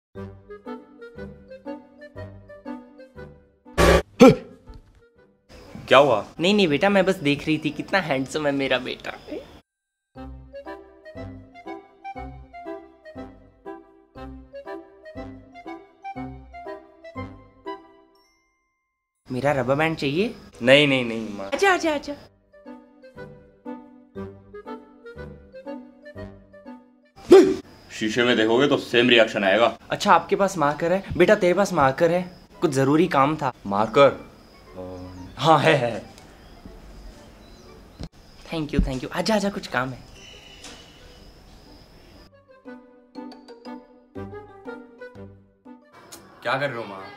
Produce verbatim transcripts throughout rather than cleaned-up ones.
क्या हुआ? नहीं नहीं बेटा, मैं बस देख रही थी कितना हैंडसम है मेरा बेटा। मेरा रबर बैंड चाहिए? नहीं नहीं नहीं माँ। आजा आजा आजा। शीशे में देखोगे तो सेम रिएक्शन आएगा। अच्छा आपके पास मार्कर है बेटा? तेरे पास मार्कर है? कुछ जरूरी काम था। मार्कर? हाँ है है। Thank you thank you. आजा आजा, कुछ काम है। क्या कर रहे हो माँ?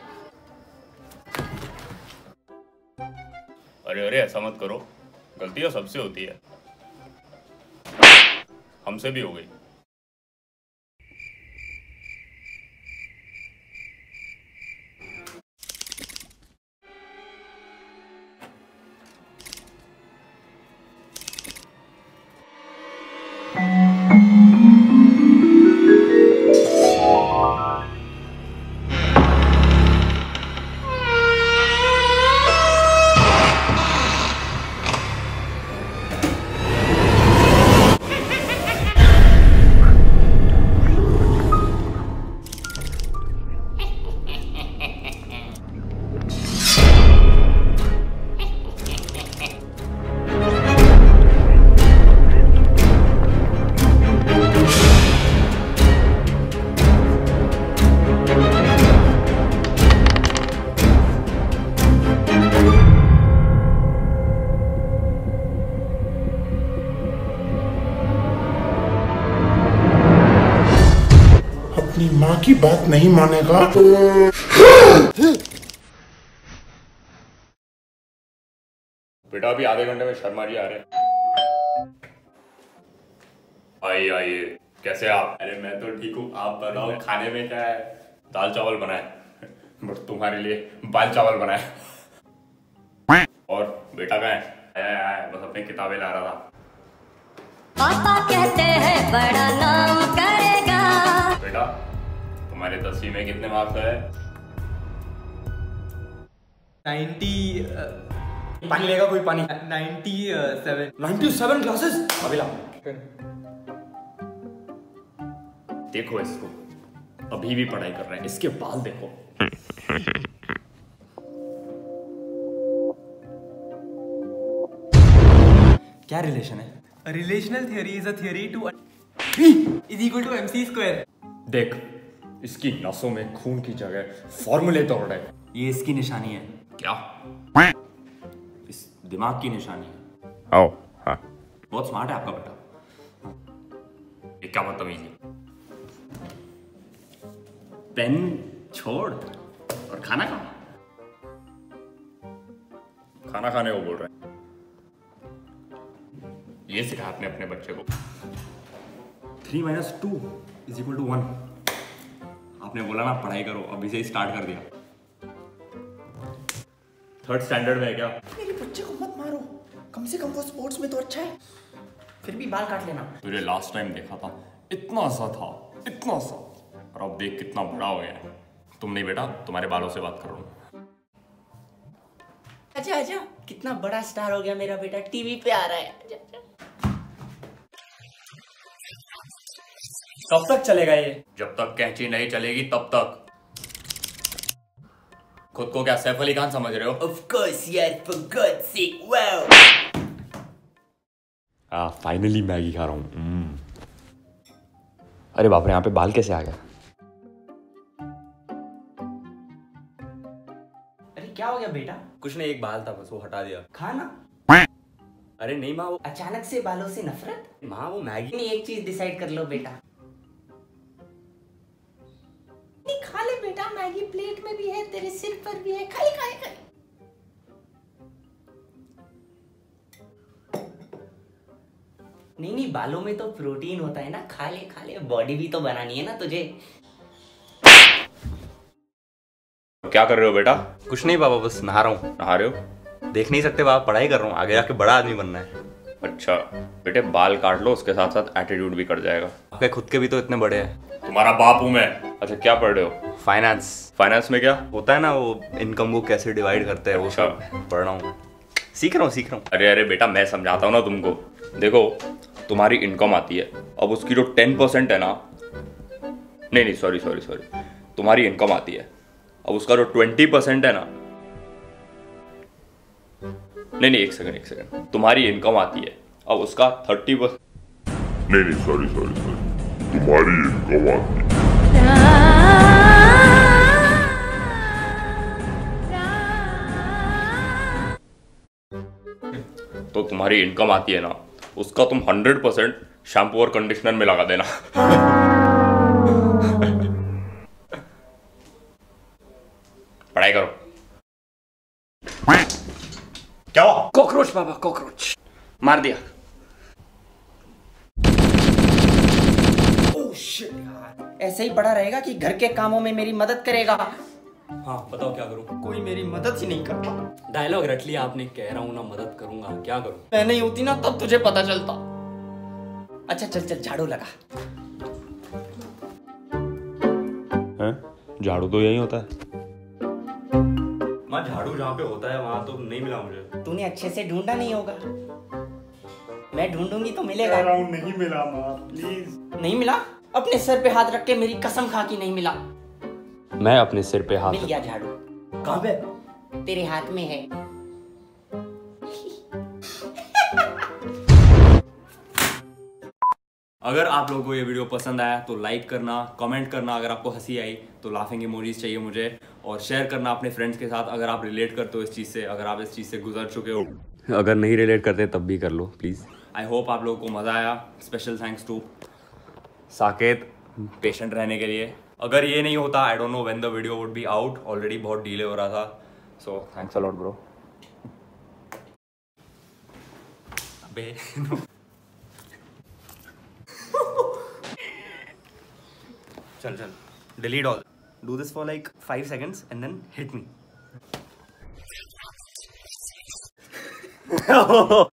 अरे अरे ऐसा मत करो, गलतियां सबसे होती है, हमसे भी हो गई। अपनी माँ की बात नहीं मानेगा। बेटा अभी आधे घंटे में शर्मा जी आ रहे हैं। आइए आइए, कैसे आप? अरे मैं तो ठीक हूँ, आप बताओ खाने में क्या है? दाल चावल बनाए, बट तुम्हारे लिए बाल चावल बनाए। और बेटा कहाँ है? आया आया, बस अपनी किताबें ला रहा था। पापा कहते हैं बड़ा नाम करेगा। बेटा तुम्हारे दसवीं में कितने मार्क्स आए? नाइन्टी पानी लेगा कोई? पानी ninety seven ninety seven classes. अभी ला। देखो इसको, अभी भी पढ़ाई कर रहे हैं, इसके बाल देखो। क्या रिलेशन है? Relational theory is a theory to is equal to MC square. देख, इसकी नसों में खून की जगह फॉर्मूले तोड़ रहे हैं। ये इसकी निशानी है। क्या? इस दिमाग की निशानी है। आओ हाँ, बहुत स्मार्ट है आपका बेटा। ये क्या बदतमीजी? पेन छोड़ और खाना खा। खाना खाने को बोल रहे हैं। ये सिखा आपने अपने बच्चे को। Three minus two is equal to one. आपने बोला ना पढ़ाई करो, अभी से ही स्टार्ट कर दिया। थर्ड स्टैंडर्ड में है क्या? मेरे बच्चे को मत मारो, कम से कम वो स्पोर्ट्स में तो अच्छा है। फिर भी बाल काट लेना। तुझे लास्ट टाइम देखा था इतना सा था, इतना सा, और अब देख कितना बड़ा हो गया है। तुम नहीं बेटा, तुम्हारे बालों से बात कर रहा हूँ। अच्छा अच्छा, कितना बड़ा स्टार हो गया मेरा बेटा, टीवी पे आ रहा है। आजा, आजा। कब तक चलेगा ये? जब तक कैंची नहीं चलेगी तब तक। खुद को क्या सैफ अली खान समझ रहे हो? Of course यार, for God's sake, wow। Ah, finally Maggi खा रहा हूँ। अरे बाप रे, यहाँ पे बाल कैसे आ गया? अरे क्या हो गया बेटा? कुछ नहीं, एक बाल था बस, वो हटा दिया। खाना? अरे नहीं माँ, वो अचानक से बालों से नफरत? माँ वो मैगी। नहीं, एक चीज डिसाइड कर लो बेटा। नहीं खा ले बेटा, मैगी प्लेट में भी है, तेरे सिर पर भी है, खाली खाली खाली। नहीं नहीं, बालों में तो प्रोटीन होता है ना, खा ले खा ले, बॉडी भी तो बनानी है ना तुझे। क्या कर रहे हो बेटा? कुछ नहीं बाबा, बस नहा रहा हूँ। नहा रहे हो? देख नहीं सकते बाबा, पढ़ाई कर रहा हूँ, आगे जाके बड़ा आदमी बनना है। अच्छा बेटे, बाल काट लो, उसके साथ साथ एटीट्यूड भी कट जाएगा। आपके खुद के भी तो इतने बड़े हैं। तुम्हारा बाप हूं मैं, अच्छा क्या पढ़ रहे हो? फाइनेंस फाइनेंस में क्या? होता है ना, वो इनकम को कैसे डिवाइड करते हैं, वो सब पढ़ रहा हूँ, सीख रहा हूँ सीख रहा हूँ। अरे अरे बेटा, मैं समझाता हूँ ना तुमको। देखो, तुम्हारी इनकम आती है, अब उसकी जो टेन परसेंट है ना, नहीं नहीं सॉरी सॉरी सॉरी तुम्हारी इनकम आती है, अब उसका जो ट्वेंटी परसेंट है ना, नहीं नहीं एक सेकंड एक सेकंड तुम्हारी इनकम आती है, अब उसका थर्टी परसेंट, नहीं नहीं सॉरी सॉरी सॉरी तुम्हारी इनकम आती है, तो तुम्हारी इनकम आती है ना, उसका तुम हंड्रेड परसेंट शैम्पू और कंडीशनर में लगा देना। पढ़ाई करो। क्या हुआ? कॉकरोच बाबा, कॉकरोच मार दिया। ओह शिट यार, ऐसे ही पड़ा रहेगा कि घर के कामों में मेरी मदद करेगा। हाँ बताओ क्या करूँ? कोई मेरी मदद ही नहीं करता। डायलॉग रट लिया आपने, कह रहा हूँ ना मदद करूंगा, क्या करूँ? मैं नहीं होती ना तब तुझे पता चलता। अच्छा चल चल झाड़ू लगा। हैं? झाड़ू तो यही होता है। माँ झाड़ू जहाँ पे होता है वहाँ तो नहीं मिला मुझे। तूने अच्छे से ढूंढा नहीं होगा, मैं ढूंढूंगी तो मिलेगा। नहीं मिला माँ, प्लीज। नहीं मिला? अपने सर पे हाथ रख के मेरी कसम खा कि नहीं मिला। मैं अपने सिर पे हाथ मिल गया झाड़ू। कहाँ पे? तेरे हाथ में है। अगर आप लोगों को ये वीडियो पसंद आया तो लाइक करना, कमेंट करना, अगर आपको हंसी आई तो लाफिंग इमोजीज चाहिए मुझे, और शेयर करना अपने फ्रेंड्स के साथ अगर आप रिलेट करते हो इस चीज़ से, अगर आप इस चीज़ से गुजर चुके हो। अगर नहीं रिलेट करते तब भी कर लो प्लीज़। आई होप आप लोगों को मज़ा आया। Special thanks to Saket patient रहने के लिए। अगर ये नहीं होता, I don't know when the video would be out, already बहुत डिले हो रहा था, so thanks a lot bro. अबे चल चल delete all, do this for like five seconds and then hit me.